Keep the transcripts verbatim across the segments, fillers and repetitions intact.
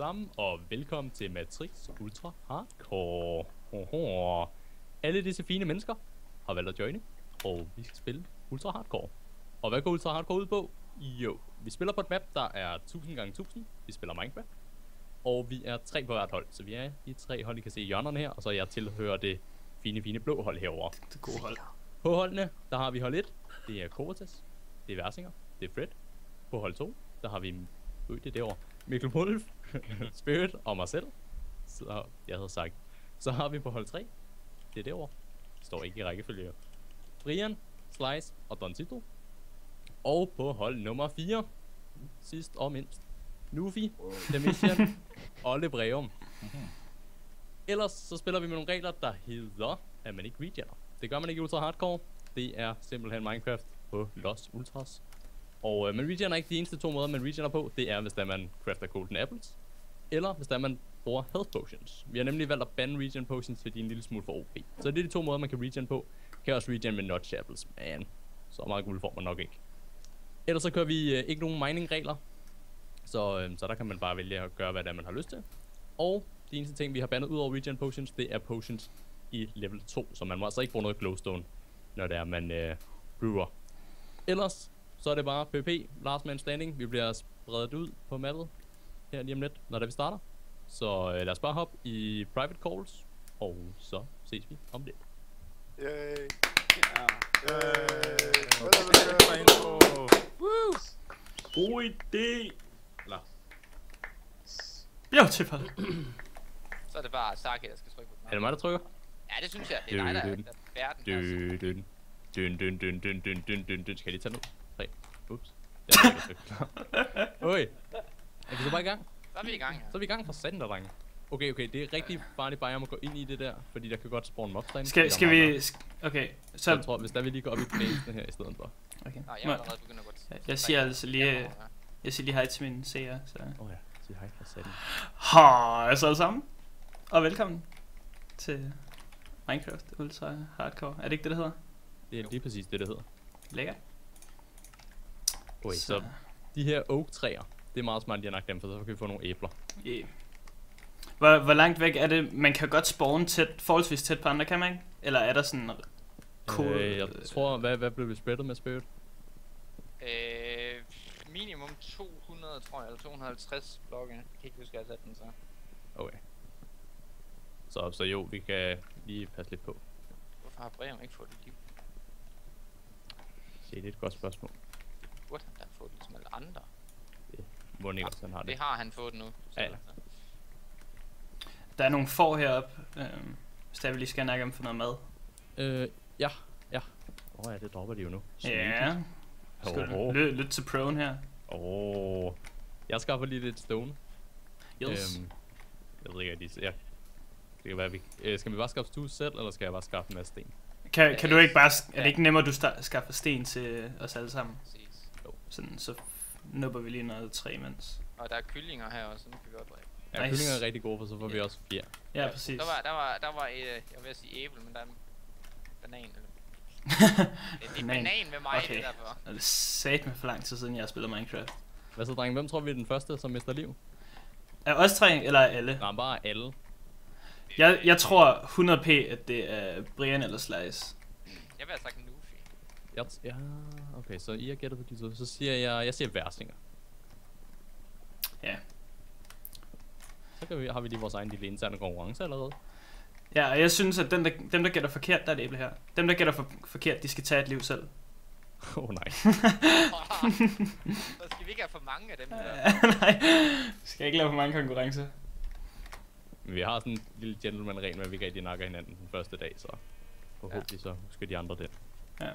sammen, og velkommen til Matrix Ultra Hardcore. Hoho. Alle disse fine mennesker har valgt at joine, og vi skal spille Ultra Hardcore. Og hvad går Ultra Hardcore ud på? Jo, vi spiller på et map, der er tusind gange tusind. Vi spiller Minecraft. Og vi er tre på hvert hold, så vi er de tre hold, I kan se i hjørnerne her, og så jeg tilhører det fine, fine blå hold herover. Det gode hold. På holdene, der har vi hold et. Det er Cortes, det er Versinger, det er Fred. På hold to, der har vi øh, det derovre. Mikkel Wolf, Spirit og mig selv. Så jeg havde sagt. Så har vi på hold tre. Det er derovre. Det står ikke i rækkefølge. Brian, Slice og Don Tito. Og på hold nummer fire. Sidst og mindst. Nufi, Demission og Lebreum. Ellers så spiller vi med nogle regler, der hedder, at man ikke regener. Det gør man ikke i Ultra Hardcore. Det er simpelthen Minecraft på Los Ultras. Og øh, man regener ikke. De eneste to måder, man regener på, det er, hvis der man crafter golden apples. Eller hvis der man bruger health potions. Vi har nemlig valgt at bande regen potions, fordi de er en lille smule for O P. Så det er de to måder, man kan regen på. Kan også regen med notch apples, men så meget guld får man nok ikke. Ellers så kører vi øh, ikke nogen mining regler. Så, øh, så der kan man bare vælge at gøre, hvad det er, man har lyst til. Og de eneste ting, vi har bandet ud over regen potions, det er potions i level to. Så man må altså ikke bruge noget glowstone, når det er, man øh, brewer. Ellers så er det bare PvP, last man standing. Vi bliver spredt ud på mappet her lige om lidt, når det vi starter. Så øh, lad os bare hoppe i private calls, og så ses vi om lidt. Yay! Ja. Woo! God idé! Eller... Jo, til Så er det bare Saki, der skal trykke på den. Er det mig, der trykker? Ja, det synes jeg. Det er dig, der er verden. Døn, døn, døn, døn, døn, døn, døn, døn, døn, døn. Skal jeg lige tage ned? tre. Ups. Oj. Er vi så bare i gang? Så er vi i gang, ja. Så er vi i gang for sanden, der, drenge. Okay, okay, det er rigtig farligt bare, jeg må gå ind i det der, fordi der kan godt spawn mobs derinde. Skal, skal vi... Okay, så... Jeg tror, hvis der vi lige går op i blæsen her i stedet for. Okay. Nå, jeg er allerede begyndt at gå til. Jeg, jeg siger altså lige... Jeg siger lige hej til mine seere, så... Åh oh ja, sig hej for satan. Hej så alle sammen. Og velkommen til Minecraft Ultra Hardcore. Er det ikke det, det hedder? Det er lige præcis det, det hedder. Lækkert. Okay, så, så de her oak træer, det er meget smart, at de har lagt dem, for så kan vi få nogle æbler. Yeah. Hvor, hvor langt væk er det? Man kan godt spawne tæt, forholdsvis tæt på andre, kan man ikke? Eller er der sådan kode? Øh, jeg tror, hvad, hvad blev vi spreadet med Spirit? Øh, minimum to hundrede, tror jeg, eller to hundrede og halvtreds blokke. Jeg kan ikke huske, at jeg har sat den så. Okay. Så, så jo, vi kan lige passe lidt på. Hvorfor har Breum ikke fået det liv? Se, det er et godt spørgsmål. Burde han da have fået det som alle andre? Det må ikke også, han har det. Det har han fået nu. Ja, ja. Der er nogle får heroppe, øhm, hvis der vi lige skal snakke om for noget mad. Øh, ja, ja. Åh oh, ja, det dropper de jo nu. Ja. Skal oh, oh. du lytte til proen her? Åh. Oh. Jeg skaffer lige lidt stone. Yes. Øhm, jeg ved ikke, at de ser. Det kan være, vi... Øh, skal vi bare skaffe stue selv, eller skal jeg bare skaffe en masse sten? Kan, kan du ikke bare... Er Ja. det ikke nemmere, at du skaffer sten til os alle sammen? Præcis. Sådan, så nupper vi lige noget træ imens. Og der er kyllinger her også, så nu kan vi godt drikke. Ja, Nice. kyllinger er rigtig gode, for så får vi også fjer. Ja, præcis. Der var, der var, der var et, jeg vil sige æble, men der er en banan. Eller... det er Banan. banan med mig, Okay. det derfor. Det er sat med for lang tid siden, jeg har spillet Minecraft. Hvad så, drenge? Hvem tror vi er den første, som mister liv? Er os tre, eller er alle? Nej, bare alle. Jeg, jeg tror hundrede p, at det er Brian eller Slice. Jeg vil have sagt Nufi. Jeg t- ja, okay, så I har gættet på de to. Så siger jeg, jeg siger Versinger. Ja. Så kan vi, har vi lige vores egen lille interne konkurrence allerede. Ja, og jeg synes, at dem der, dem, der gætter forkert, der er det æble her. Dem, der gætter for, forkert, de skal tage et liv selv. Åh oh, nej. Så skal vi ikke have for mange af dem der. Nej, vi skal ikke lave for mange konkurrencer. Men vi har sådan en lille gentleman-regel med, at vi ikke rigtig nakker hinanden den første dag, så forhåbentlig så husker de andre det. Ja.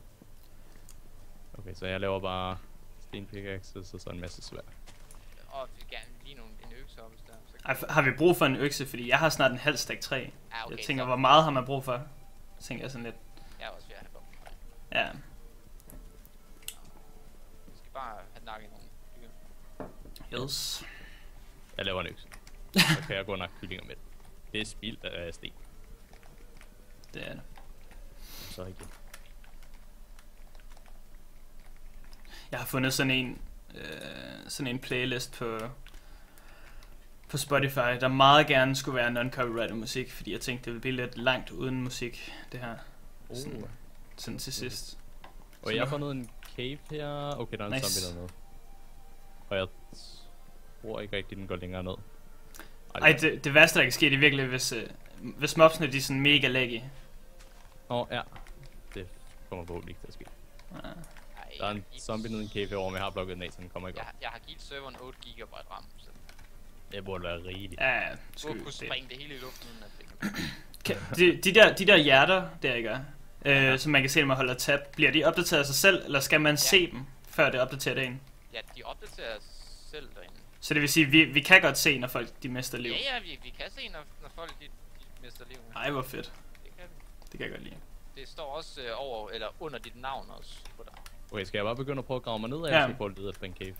Okay, så jeg laver bare stenpickaxes og så en masse sværd. Og vi vil gerne lige nogle, en økse op, hvis der. Så Ej, har vi brug for en økse? Fordi jeg har snart en halv stak træ. Ja, okay, Jeg tænker, så- hvor meget har man brug for? Så tænker jeg sådan lidt. jeg er også ved at have bomben. Ja. Vi skal bare have nakket nogle dyr. Yes. Jeg laver en økse. Så kan jeg gå og nakke kyllinger med det. Det er spild af sten. Det er det. Så igen. Jeg har fundet sådan en, øh, sådan en playlist på på Spotify, der meget gerne skulle være non-copyrighted musik, fordi jeg tænkte, det ville blive lidt langt uden musik, det her. Oh. Sådan, sådan til sidst. Og jeg har fundet en cave her. Okay, der er en Nice. zombie dernede. Og jeg tror ikke rigtig, den går længere ned. Ej, det, det værste, der kan ske, det er virkelig, hvis, øh, hvis mobsene de er sådan mega laggy. Åh, oh, ja. Det kommer forhåbentlig ikke til at ske. Ja. Ej, Der er jeg en har givet- zombie nede i en cave herovre, men jeg har blokket den af, så den kommer ikke Jeg, op. jeg har givet serveren otte gigabyte RAM, så Det burde være rigeligt. Ja, du sky, kunne det. springe det hele i luften, uden at det kan... Kan, de, de, der, de der hjerter, der ikke er, øh, som man kan se, når man holder tab, bliver de opdateret af sig selv, eller skal man ja. se dem, før det opdaterer det en? Ja, de opdaterer selv derinde. Så det vil sige, vi, vi kan godt se, når folk de mister liv. Ja, ja, vi, vi kan se, når, når folk de, de mister liv. Ej, hvor fedt. Det kan vi. Det kan jeg godt lide. Det står også øh, over, eller under dit navn også på dig. Okay, skal jeg bare begynde at prøve at grave mig ned af, Ja. ja. så prøve at lede efter en cave?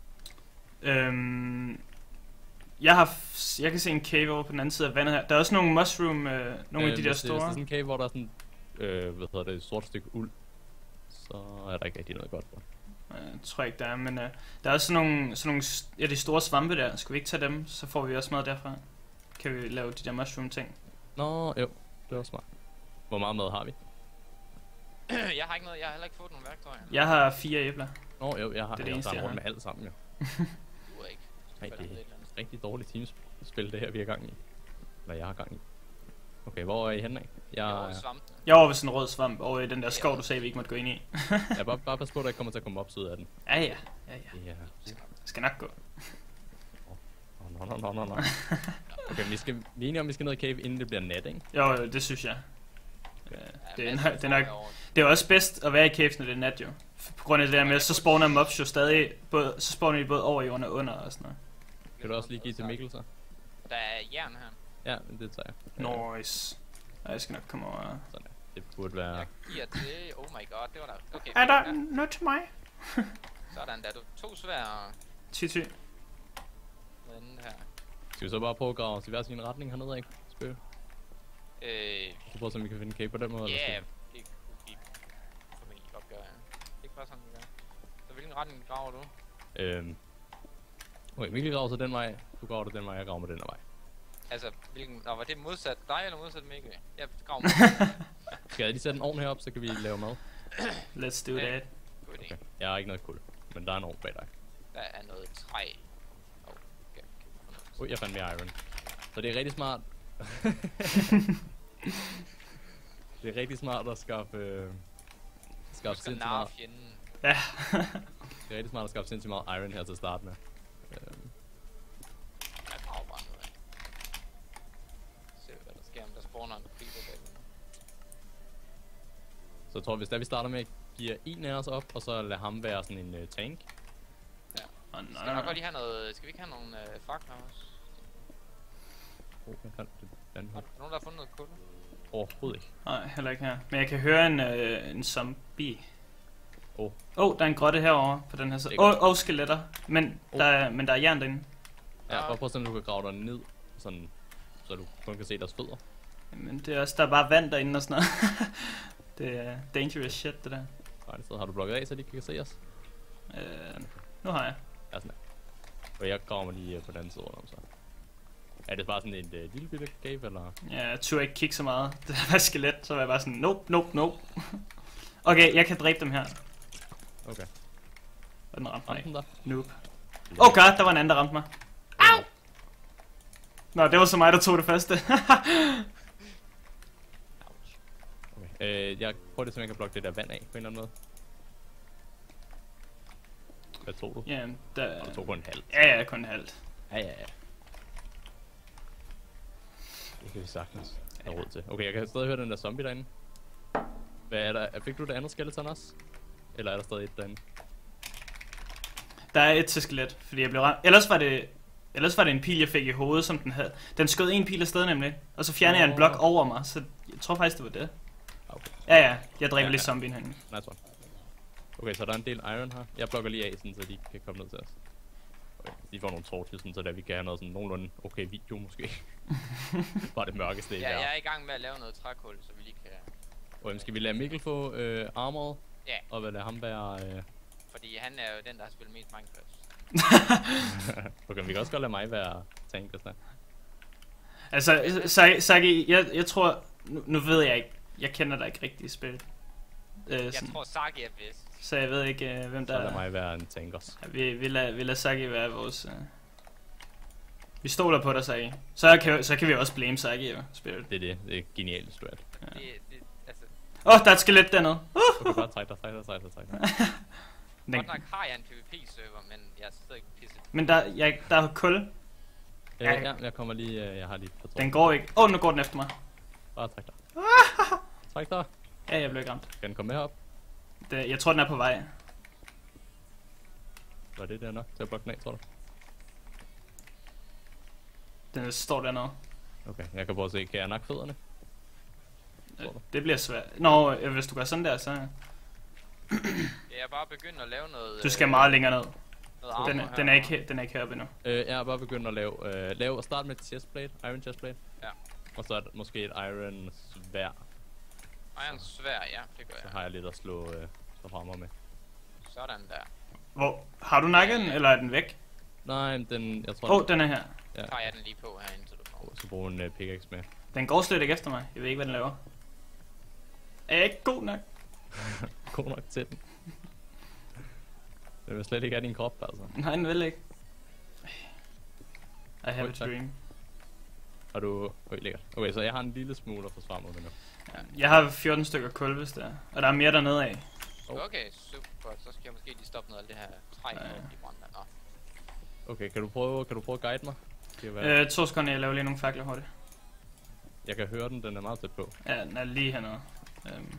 Øhm, jeg har, f- jeg kan se en cave over på den anden side af vandet her. Der er også nogle mushroom, øh, nogle øh, af de der hvis det, hvis det er store. sådan en cave, hvor der er sådan, øh, hvad hedder det, et sort stykke uld, så er der ikke rigtig noget godt for. Øh, tror jeg ikke, der er, men øh, der er også sådan nogle, sådan nogle, s- ja, de store svampe der. Skal vi ikke tage dem, så får vi også mad derfra. Kan vi lave de der mushroom ting. Nå, jo, det var smart. Hvor meget mad har vi? jeg har ikke noget, jeg har heller ikke fået nogen værktøjer. Jeg har fire æbler. Nå, jo, jeg har Det er det jeg eneste, tager jeg rundt har. med alt sammen, jo. Du er ikke. Nej, Falder det ned er et eller andet et rigtig dårligt teamspil, det her, vi er i gang i. Hvad jeg har gang i. Okay, hvor er I henne af? Jeg, Jo, jeg, svampene. Jeg var over ved sådan en rød svamp over i den der skov, du sagde, vi ikke måtte gå ind i. jeg bare, bare pas på, at der ikke kommer til at komme opside af den. Ja, ja. ja, ja. Ja. Det skal nok gå. Nå, nå, nå, nå, nå. Okay, vi skal vi er enige om, vi skal ned i cave, inden det bliver nat, ikke? Jo, jo, det synes jeg. Ja, det, er, masser nok- af det, er nok, derovre. det er også bedst at være i caves, når det er nat jo. På grund af det der med, så spawner mobs jo stadig, både, så spawner de både over jorden og under og sådan noget. Kan du også lige give til Mikkel, så? Der er jern her. Ja, det tager jeg. Nice. Ej, jeg skal nok komme over. Sådan der. Det burde være... Jeg giver til... Oh my god, det var der... Okay, Er der ja, noget til mig? sådan der. Du to svær og Ty ty. den anden her. Skal vi så bare prøve at grave os i hver sin retning hernede, ikke? Spøg. Øh, Så prøv at se, om vi kan finde en cave på den måde, ja, eller yeah, det kunne vi formentlig godt gøre, ja. Det er ikke bare sådan, vi gør. Så hvilken retning graver du? skal... Øhm... Okay, Mikkel graver så den vej, du graver den vej, jeg graver med den her vej. Altså, hvilken... Nå, var det modsat dig eller modsat Mikkel? Jeg graver med Skal jeg lige sætte en ovn herop, så kan vi lave mad? Let's do Ja. that. God idé. Okay. Jeg har ikke noget kul, men der er en ovn bag dig. Der er noget træ. Oh, okay. Ui, jeg fandt mere iron. Så det er rigtig smart. Det er rigtig smart at skaffe... Øh, Du skaffe skal sindssygt narre meget, fjenden. Ja. det er rigtig smart at skaffe sindssygt meget iron her til at starte med. Øhm, Jeg graver bare noget af. Se hvad der sker, om der spawner en creeper bagved. så jeg tror, hvis der vi starter med at give en af os op, og så lade ham være sådan en uh, tank. Åh, Vi nej, skal nok nej. godt lige have noget... Skal vi ikke have nogle øh, fakler også? Oh, hvad kan det? Den Er her. der nogen, der har fundet noget kul? Overhovedet ikke. Nej, heller ikke her. Men jeg kan høre en, øh, en zombie. Åh. Åh, oh, der er en grotte herovre på den her side. Det er Åh, godt. oh, oh, skeletter. Men, Oh. der er, men der er jern derinde. Ja, Ja. bare prøv at se, om du kan grave dig ned, sådan, så du kun kan se deres fødder. Men det er også, der er bare vand derinde og sådan noget. Det er dangerous shit, det der. Nej, det sted har du blokket af, så de kan se os. Øh, nu har jeg. Ja, sådan der. Og jeg graver mig lige øh, på den anden side rundt om så. Er det bare sådan et øh, lille bitte cave, eller? Ja, jeg turde ikke kigge så meget. Det var skelet, så var jeg bare sådan, nope, nope, nope. Okay, jeg kan dræbe dem her. Okay. Og den ramte mig Ramte ikke. den der? Nope. Oh god, der var en anden, der ramte mig. Au! Nå, det var så mig, der tog det første. Ouch. Okay. Øh, jeg prøver det, så jeg kan blokke det der vand af på en eller anden måde. Hvad tog du? Ja, der... Og du tog kun en halv. Ja, ja, kun halvt. Ja, ja, ja. Det kan vi sagtens have råd til. Okay, jeg kan stadig høre den der zombie derinde. Hvad er der? Fik du det andet skeleton også? Eller er der stadig et derinde? Der er et til skelet, fordi jeg blev ramt. Ellers var det... Ellers var det en pil, jeg fik i hovedet, som den havde. Den skød en pil afsted nemlig. Og så fjernede jeg en blok over mig, så jeg tror faktisk, det var det. Okay, Ja, ja. Jeg dræber Ja, lige ja. zombien herinde. nice one. Okay, så der er en del iron her. Jeg blokker lige af, sådan, så de kan komme ned til os. Okay, de får nogle torches, sådan, så der vi kan have noget sådan nogenlunde okay video måske. Bare det mørkeste i Ja, her. jeg er i gang med at lave noget trækul, så vi lige kan... Okay, skal vi lade Mikkel få øh, armoret? Ja. Og hvad lade ham være... Øh... Fordi han er jo den, der har spillet mest Minecraft. okay, vi kan også godt lade mig være tank og sådan. Altså, Saki, Saki jeg, jeg tror... Nu, nu ved jeg ikke. Jeg kender dig ikke rigtig i spillet. Øh, Jeg sådan, tror, Saki er bedst. så jeg ved ikke, øh, hvem Så der lad er. mig være en tank også. Ja, vi, vi, lader, vi lader Saki være vores... Øh... Vi stoler på dig, Saki. Så kan, så kan vi også blame Saki jo, spillet. Det er det. Det er genialt strat. Det, det, altså, Åh, oh, der er et skelet dernede. Uh! Du kan bare trække dig, trække dig, trække dig, trække dig. Den, godt nok har jeg en PvP-server, men jeg er stadig pisset. men der, jeg, der er kul. Øh, ja, jeg kommer lige, øh, jeg har lige et par Den går ikke. Åh, oh, nu går den efter mig. Bare træk dig. Træk dig. Ja, jeg blev ikke ramt. Kan den komme herop? Det, jeg tror, den er på vej. Var det der nok til at blokke den af, tror du? Den står dernede. Okay, jeg kan prøve at se, kan jeg nakke fødderne? Øh, Det bliver svært. Nå, øh, hvis du gør sådan der, så... Jeg er bare begyndt at lave noget... Du skal øh, meget længere ned. noget armor Den, er- her. den, er ikke, den er ikke heroppe endnu. Øh, jeg har bare begyndt at lave, øh, lave og starte med et chestplate, iron chestplate. Ja. Og så er der måske et iron svær. Iron svær, ja, det gør Så jeg. har jeg lidt at slå, øh, slå fra mig med. Sådan der. Hvor? Har du nakket den, eller er den væk? Nej, den, jeg tror, Åh, oh, den er her. ja. Så tager jeg den lige på her, indtil du kommer. Så bruge en uh, pickaxe med. Den går slet ikke efter mig. Jeg ved ikke, hvad den laver. Er jeg ikke god nok? God nok til den. Det vil slet ikke have din krop, altså. Nej, den vil ikke. I have Oj, a tak. dream. Og du... Okay, lækkert. Okay, så jeg har en lille smule at forsvare mod nu. Jeg har fjorten stykker kul, hvis der er. Og der er mere dernede af. Oh. Okay, super. Så skal jeg måske lige stoppe noget af det her træ, Ja. ja. i branden. Nå. Okay, kan du prøve, kan du prøve at guide mig? Skal jeg, være... Øh, to sekunder, jeg laver lige nogle fakler hurtigt. jeg kan høre den, den er meget tæt på. Ja, den er lige hernede. Øhm.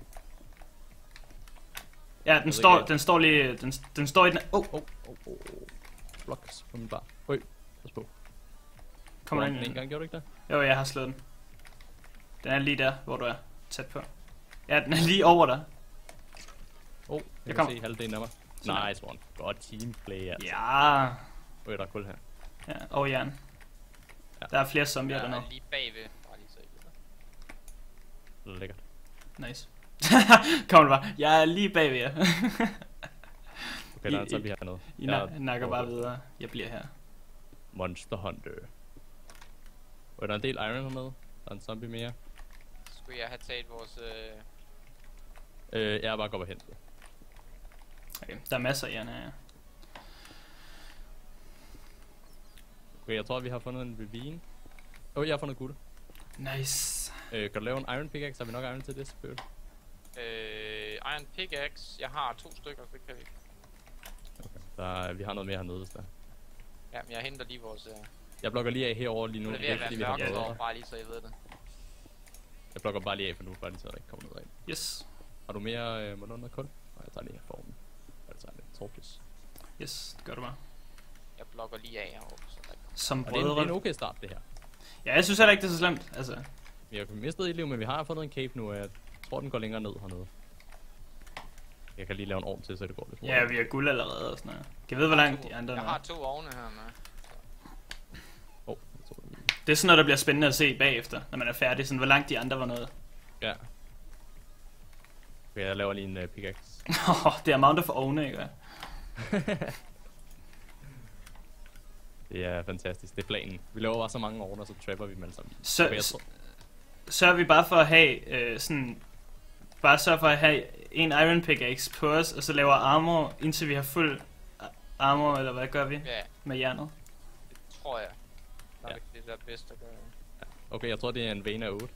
Ja, den ved står, ikke. den står lige, den, den står i den. Åh, oh, Åh, åh, åh, blocks på min bar. Øj, pas på. kommer Du der ramte ind? en gang, gjorde du ikke det? Jo, jeg har slået den. Den er lige der, hvor du er. Tæt på. Ja, den er lige over dig. Åh, oh, jeg, Jeg kan kom. se halvdelen af mig. Sådan. Nice one. Godt teamplay, altså. Ja. Øj, der er kul her. Ja, og jern. Ja. Der er flere zombier Jeg dernede. er lige bagved. Bare lige så I ved det. Lækkert. Nice. Kom bare. Jeg er lige bagved jer. Okay, der er I- en zombie hernede. I Jeg na- nakker prøver bare at- videre. Jeg bliver her. Monster Hunter. Og der er en del iron hernede. Der er en zombie mere. Skulle jeg have taget vores... Øh... Øh, jeg er bare gået og hentet. Okay, der er masser af jern her. Ja. Okay, jeg tror, vi har fundet en ravine. Åh, oh, jeg har fundet guld. Nice. Øh, kan du lave en iron pickaxe? Har vi nok iron til det, selvfølgelig? Øh, Iron Pickaxe. Jeg har to stykker, så det kan vi. Okay. Der, er- vi har noget mere hernede, hvis der er. Ja, men jeg henter lige vores... Øh... Jeg blokker lige af herover lige nu. Nu er det ved at ikke fordi være vi har mørkt noget. over, bare lige så I ved det. Jeg blokker bare lige af, for nu bare lige så der ikke kommer noget af. Yes. Har du mere øh, må du noget kul? Nej, jeg tager lige formen. Jeg tager lidt torches. Yes, det gør du bare. Jeg blokker lige af herovre, så der kommer. Som Og det er, en, det er en brødre. okay start, det her. Ja, jeg synes heller ikke, det er så slemt. Altså, Vi har mistet et liv, men vi har fundet en cave nu, og jeg tror, den går længere ned hernede. Jeg kan lige lave en ovn til, så det går lidt ja, vi har guld allerede og sådan noget. Kan jeg vide, hvor langt de andre Jeg er? har to ovne her med. Åh, oh, jeg tror, det Det er sådan noget, der bliver spændende at se bagefter, når man er færdig. Sådan, hvor langt de andre var nået. Ja. Okay, jeg laver lige en uh, pickaxe. Åh, det er amount of ovne, ikke? Det er fantastisk, det er planen. Vi laver bare så mange ovne, og så trapper vi dem alle sammen. Så, Okay, jeg så tror, sørger vi bare for at have øh, sådan... Bare sørg for at have en iron pickaxe på os, og så laver armor, indtil vi har fuld armor, eller hvad gør vi Ja, med jernet? det tror jeg. Der er Ja. det, det der er bedst at gøre. okay, jeg tror, det er en vane af otte.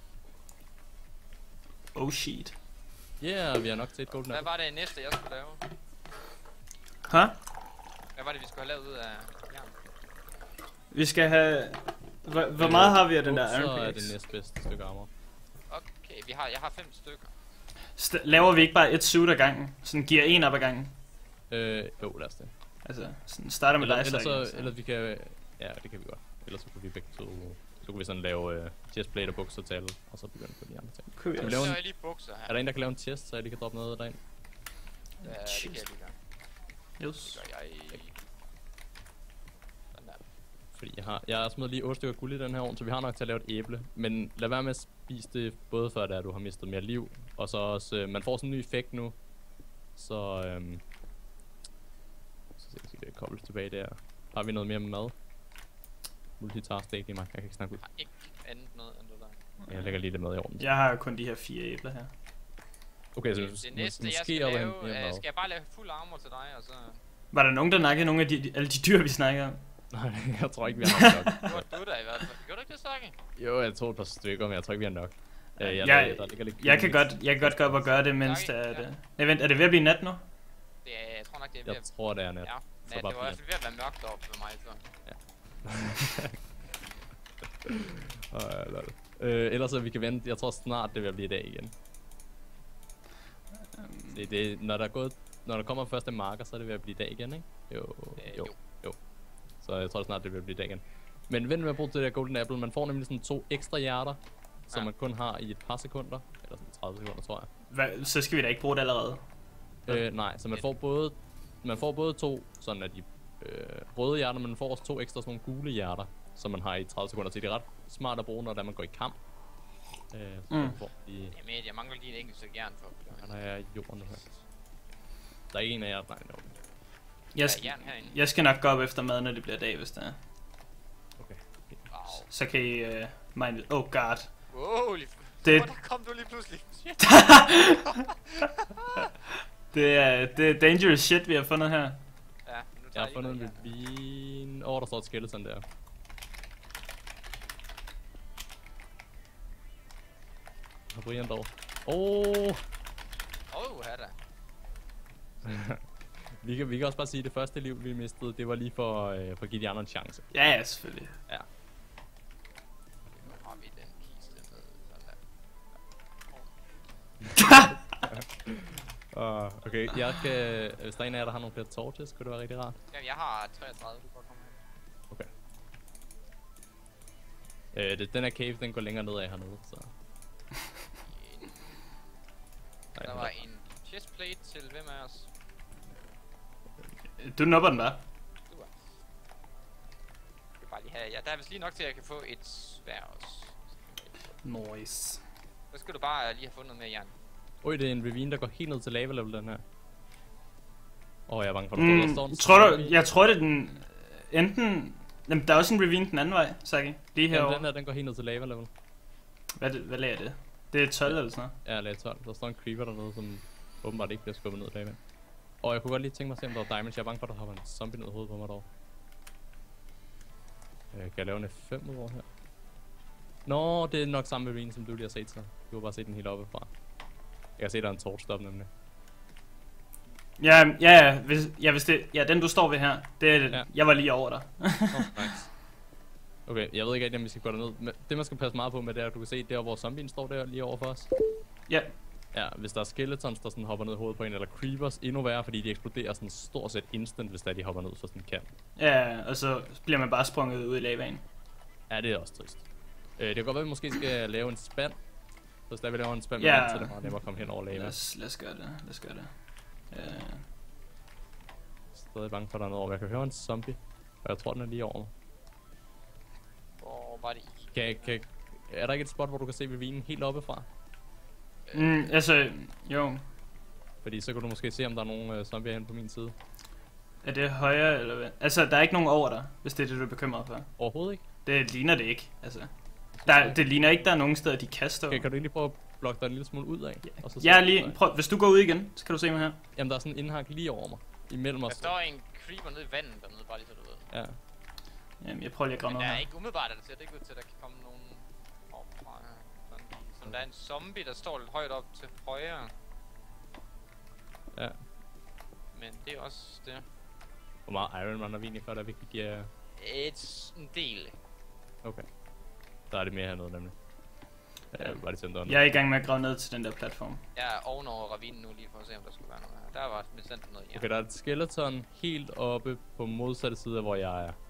Oh shit. Ja, yeah, vi har nok til et golden Hvad apple. var det næste, jeg skulle lave? Hæ? Hvad var det, vi skulle have lavet ud af jern? Vi skal have... Hvor, hvor Øh, meget har vi af den otte, der iron Så er det pickaxe? næstbedste stykke armor. Okay, vi har, jeg har fem stykker. St- laver vi ikke bare et suit ad gangen? Sådan giver en op ad gangen? Øh, jo, lad os det. Altså, sådan starter med Eller, dig, eller, Saki, så, eller vi kan... Ja, det kan vi godt. Ellers så kunne vi begge to... Så kunne vi sådan lave uh, chestplate og bukser til alle, og så begynde på de andre ting. Kunne vi Skal vi også. lave Så en- er jeg lige bukser her. Er der en, der kan lave en chest, så jeg lige kan droppe noget derind? Ja, det kan jeg lige gøre. Yes. Det gør jeg i... Sådan der. Fordi jeg har... Jeg har smidt lige otte stykker guld i den her ovn, så vi har nok til at lave et æble. Men lad være med at spise det, både før det er, at du har mistet mere liv, og så også... Øh, man får sådan en ny effekt nu. Så... Øhm, så skal jeg kobles tilbage der. Har vi noget mere med mad? multitask, det er ikke lige mig. Jeg kan ikke snakke ud. Jeg har ikke andet noget end det der. Jeg lægger lige det med i orden. Jeg har kun de her fire æbler her. Okay, så Det, hvis- det hvis- næste, jeg måske skal er der lave, en- en øh, hvad? skal jeg bare lave fuld armor til dig, og så... Var der nogen, der nakkede nogle af de, alle de dyr, vi snakker om? Nej, jeg tror ikke, vi har nok. Gjorde du der i hvert fald? Gjorde du ikke det, Sakke? Jo, jeg tog et par stykker, men jeg tror ikke, vi har nok. Øh, Jeg- lader- der ligger lidt Jeg kan kylling. godt, jeg kan godt gå op og gøre det, mens Okay, det er ja. det. Nej, vent, er det ved at blive nat nu? Det er, jeg tror nok, det er ved Jeg at... tror, det er net. Ja, Så ja bare det var i fint. hvert fald ved at være mørkt deroppe ved mig, så... Åh, lol. Øh, ellers så vi kan vente. Jeg tror snart, det vil blive dag igen. Det, det, når der er gået, når der kommer første marker, så er det ved at blive dag igen, ikke? Jo, Øh, jo, jo. jo. Så jeg tror snart, det vil blive dag igen. Men vent med at bruge det der Golden Apple. Man får nemlig sådan to ekstra hjerter, som Ja. man kun har i et par sekunder. Eller sådan tredive sekunder, tror jeg. Hvad, så skal vi da ikke bruge det allerede. Øh, nej, så man får både man får både to sådan at de øh, røde hjerter, men man får også to ekstra sådan nogle gule hjerter, som man har i tredive sekunder. Så det er ret smart at bruge, når det er, man går i kamp. Øh, så Mm. man får de, Jamen, jeg mangler lige et enkelt stykke jern for. han er i jorden her. Der er en af jer, nej, no. Jeg, Der er sk- jern herinde. jeg skal nok gå op efter mad, når det bliver dag, hvis det er. Okay. Wow. Så kan I uh, mine... Oh god. Wow, lige... Det- Hvor der kom du lige pludselig. Shit. Det er, det er dangerous shit, vi har fundet her. Ja, nu tager Jeg har lige fundet en noget jern. ravine. Åh, oh, der står et skeleton der. Har Brian dog? Åh! Oh! Åh, her da. Vi kan, vi kan også bare sige, at det første liv, vi mistede, det var lige for, øh, for at give de andre en chance. Ja, ja, selvfølgelig. Ja. Nu har vi den kiste med sådan der. Uh, okay, jeg kan, hvis der er en af jer, der har nogle flere torches, kunne det være rigtig rart. Jamen, jeg har treogtredive, du kan godt komme hen. Okay. Øh, det, den her cave, den går længere nedad hernede, så... En- Nej, Der hold var op. en chestplate til hvem af os? Du nupper den bare. Du er. Jeg skal bare lige have... Ja, der er vist lige nok til, at jeg kan få et svær også. Nice. Så skal du bare lige have fundet noget mere jern. Oj, det er en ravine, der går helt ned til lava level, den her. Åh, oh, jeg er bange for, at der Mm, står en tror du, zombie. jeg tror det er den... Enten... Jamen, der er også en ravine den anden vej, Saki. Lige Jamen, herovre. den her, den går helt ned til lava level. Hvad, er det- hvad lagde det? Det er tolv eller sådan noget. Ja, lag tolv. Der står en creeper dernede, som åbenbart ikke bliver skubbet ned i lava. Og jeg kunne godt lige tænke mig at se, om der var diamonds. Jeg er bange for, at der hopper en zombie ned i hovedet på mig derovre. Øh, kan jeg lave en F fem ud over her? Nå, det er nok samme ravine, som du lige har set, så. Du har bare set den helt oppe fra. Jeg kan se, der er en torch deroppe nemlig. Ja, ja, ja, hvis, ja, hvis det, ja, den du står ved her, det er, Ja. jeg var lige over dig. Oh, nice. Okay, jeg ved ikke rigtig, om vi skal gå derned. Men det, man skal passe meget på med, det er, at du kan se der, hvor zombien står der lige over for os. Ja, Ja, hvis der er skeletons, der sådan hopper ned i hovedet på en, eller creepers, endnu værre, fordi de eksploderer sådan stort set instant, hvis der de hopper ned for sådan en kant. ja, og så bliver man bare sprunget ud i lavaen. Ja, det er også trist. Øh, det kan godt være, at vi måske skal lave en spand. Så hvis der vi laver en spand, Ja. med vand, så er det meget nemmere at komme hen over Lad lava. os, lad os gøre det, lad os gøre det. Uh, Stadig bange for, at der er noget over. Jeg kan høre en zombie, og jeg tror, den er lige over mig. Hvor var det i? Kan, kan, er der ikke et spot, hvor du kan se ravinen helt oppe fra? mm, altså, jo, Fordi så kan du måske se, om der er nogen øh, zombier hen på min side. er det højere eller hvad? Altså, der er ikke nogen over dig, hvis det er det, du er bekymret for. Overhovedet ikke. Det ligner det ikke, altså. Der, det ligner ikke, der er nogen steder, de kaster. Okay, kan du egentlig prøve at blokke dig en lille smule ud af? Og så se, Ja, om der lige, er- prøv, hvis du går ud igen, så kan du se mig her. Jamen, der er sådan en indhak lige over mig. Imellem Der os. står en creeper nede i vandet dernede, bare lige så du ved. Ja. Jamen, jeg prøver lige at grave Men der noget er her. ikke umiddelbart, at der ser det ikke ud til, at der kan komme nogen opfra her. Sådan lige. Som der er en zombie, der står lidt højt op til højre. Ja. Men det er også det. Hvor meget Iron Man har vi egentlig før, der virkelig giver... Et, en del. Okay. Der er det mere hernede, nemlig. Ja, jeg vil bare lige tænde Jeg er i gang med at grave ned til den der platform. Jeg er ovenover ravinen nu lige for at se, om der skulle være noget her. Der var bestemt noget jern. Okay, der er et skeleton helt oppe på modsatte side af, hvor jeg er.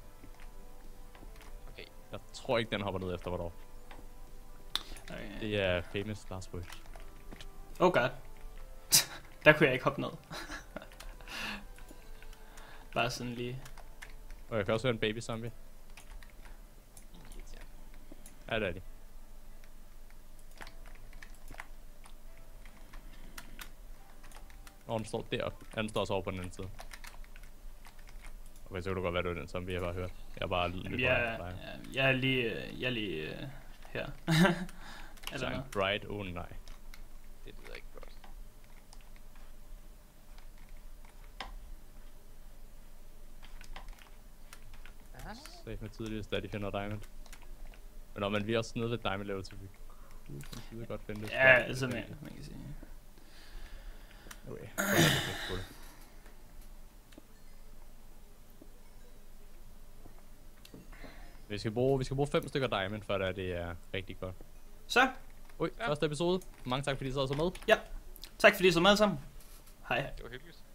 Okay. Jeg tror ikke, den hopper ned efter mig dog. Okay. Det er famous last word. Oh god. Der kunne jeg ikke hoppe ned. Bare sådan lige. Og jeg kan også høre en baby zombie. Irriterende. Ja, det er de. Og den står deroppe. Ja, den står også over på den anden side. Okay, så kan du godt være, det var den, som vi har bare hørt. Jeg har bare lyttet lidt Jeg, højere jeg, jeg er lige, øh, jeg er lige øh, her. Eller Sang noget. Bright, oh nej. Det lyder ikke godt. Aha. Sæt med tidligst, da de finder Diamond. Men når man vi er også nede ved Diamond level, så vi kunne kunne godt finde det. Ja, altså man, man kan sige. Okay, så er det lidt på det. Vi skal bruge, vi skal bruge fem stykker Diamond, for at det er rigtig godt. Så, Ui, Ja. første episode. Mange tak, fordi I sad så med. tak fordi I så med sammen. Hej. Det var hyggeligt.